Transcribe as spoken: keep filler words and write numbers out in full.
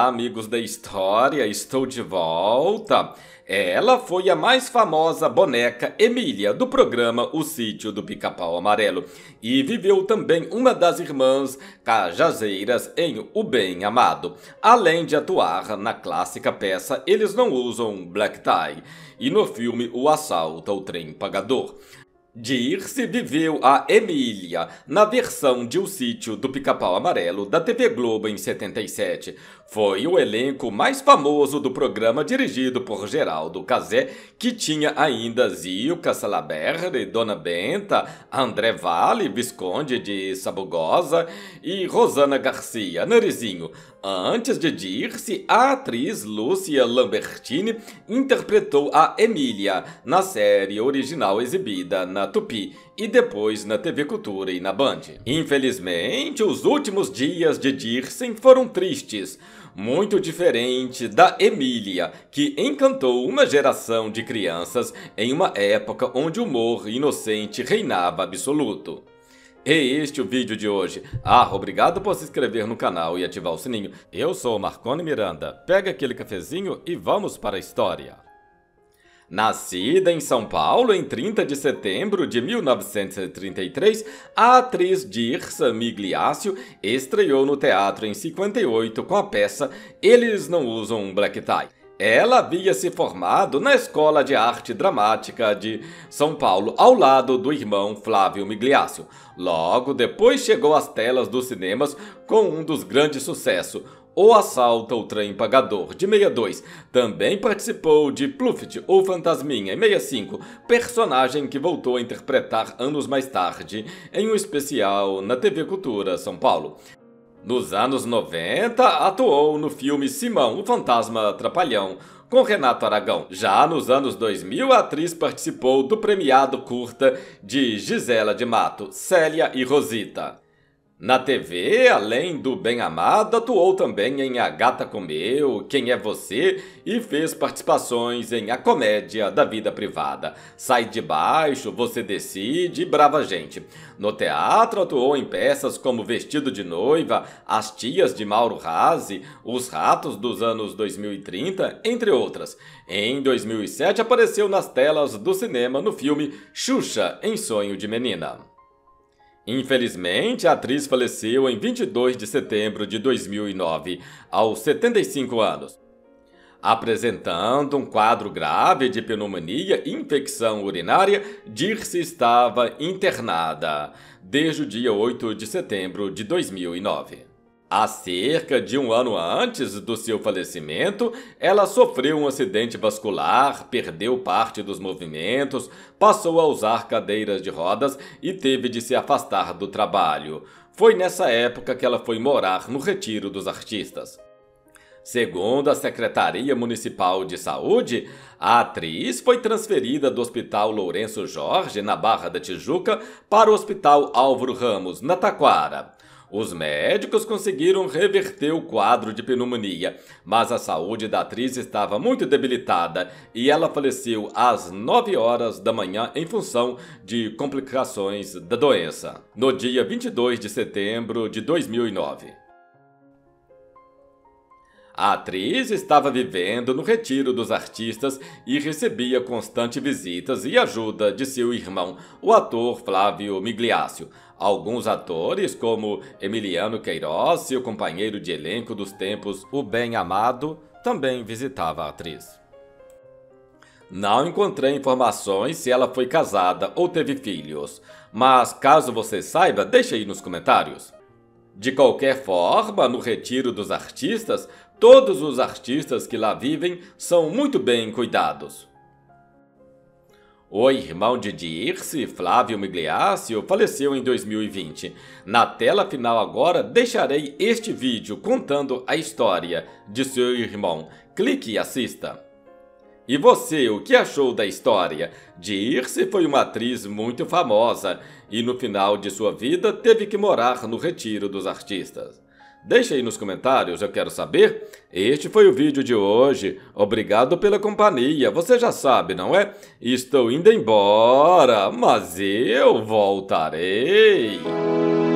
Olá, amigos da história, estou de volta. Ela foi a mais famosa boneca Emília do programa O Sítio do Pica-Pau Amarelo e viveu também uma das irmãs Cajazeiras em O Bem Amado. Além de atuar na clássica peça Eles Não Usam Black Tie e no filme O Assalto ao Trem Pagador. Dirce viveu a Emília na versão de O Sítio do Pica-Pau Amarelo da T V Globo em setenta e sete. Foi o elenco mais famoso do programa dirigido por Geraldo Cazé, que tinha ainda Zilka Salaberry, Dona Benta, André Valle, Visconde de Sabugosa e Rosana Garcia, Narizinho. Antes de Dirce, a atriz Lúcia Lambertini interpretou a Emília na série original exibida na Tupi e depois na T V Cultura e na Band. Infelizmente, os últimos dias de Dirce foram tristes, muito diferente da Emília, que encantou uma geração de crianças em uma época onde o humor inocente reinava absoluto. E este é o vídeo de hoje. Ah, obrigado por se inscrever no canal e ativar o sininho. Eu sou o Marconi Miranda. Pega aquele cafezinho e vamos para a história. Nascida em São Paulo em trinta de setembro de mil novecentos e trinta e três, a atriz Dirce Migliaccio estreou no teatro em cinquenta e oito com a peça Eles Não Usam Black Tie. Ela havia se formado na Escola de Arte Dramática de São Paulo, ao lado do irmão Flávio Migliaccio. Logo depois chegou às telas dos cinemas com um dos grandes sucessos, O Assalto ao Trem Pagador, de sessenta e dois. Também participou de Pluft, ou Fantasminha, em sessenta e cinco, personagem que voltou a interpretar anos mais tarde em um especial na T V Cultura São Paulo. Nos anos noventa, atuou no filme Simão, o Fantasma Trapalhão, com Renato Aragão. Já nos anos dois mil, a atriz participou do premiado curta de Gisela de Mato, Célia e Rosita. Na T V, além do Bem Amado, atuou também em A Gata Comeu, Quem é Você e fez participações em A Comédia da Vida Privada, Sai de Baixo, Você Decide e Brava Gente. No teatro, atuou em peças como Vestido de Noiva, As Tias de Mauro Razzi, Os Ratos dos anos dois mil e trinta, entre outras. Em dois mil e sete, apareceu nas telas do cinema no filme Xuxa, em Sonho de Menina. Infelizmente, a atriz faleceu em vinte e dois de setembro de dois mil e nove, aos setenta e cinco anos. Apresentando um quadro grave de pneumonia e infecção urinária, Dirce estava internada desde o dia oito de setembro de dois mil e nove. Há cerca de um ano antes do seu falecimento, ela sofreu um acidente vascular, perdeu parte dos movimentos, passou a usar cadeiras de rodas e teve de se afastar do trabalho. Foi nessa época que ela foi morar no Retiro dos Artistas. Segundo a Secretaria Municipal de Saúde, a atriz foi transferida do Hospital Lourenço Jorge, na Barra da Tijuca, para o Hospital Álvaro Ramos, na Taquara. Os médicos conseguiram reverter o quadro de pneumonia, mas a saúde da atriz estava muito debilitada e ela faleceu às nove horas da manhã em função de complicações da doença, no dia vinte e dois de setembro de dois mil e nove. A atriz estava vivendo no Retiro dos Artistas e recebia constantes visitas e ajuda de seu irmão, o ator Flávio Migliaccio. Alguns atores, como Emiliano Queiroz, seu companheiro de elenco dos tempos O Bem Amado, também visitava a atriz. Não encontrei informações se ela foi casada ou teve filhos, mas caso você saiba, deixe aí nos comentários. De qualquer forma, no Retiro dos Artistas, todos os artistas que lá vivem são muito bem cuidados. O irmão de Dirce, Flávio Migliaccio, faleceu em dois mil e vinte. Na tela final agora deixarei este vídeo contando a história de seu irmão. Clique e assista. E você, o que achou da história? Dirce foi uma atriz muito famosa e no final de sua vida teve que morar no Retiro dos Artistas. Deixa aí nos comentários, eu quero saber. Este foi o vídeo de hoje. Obrigado pela companhia. Você já sabe, não é? Estou indo embora, mas eu voltarei.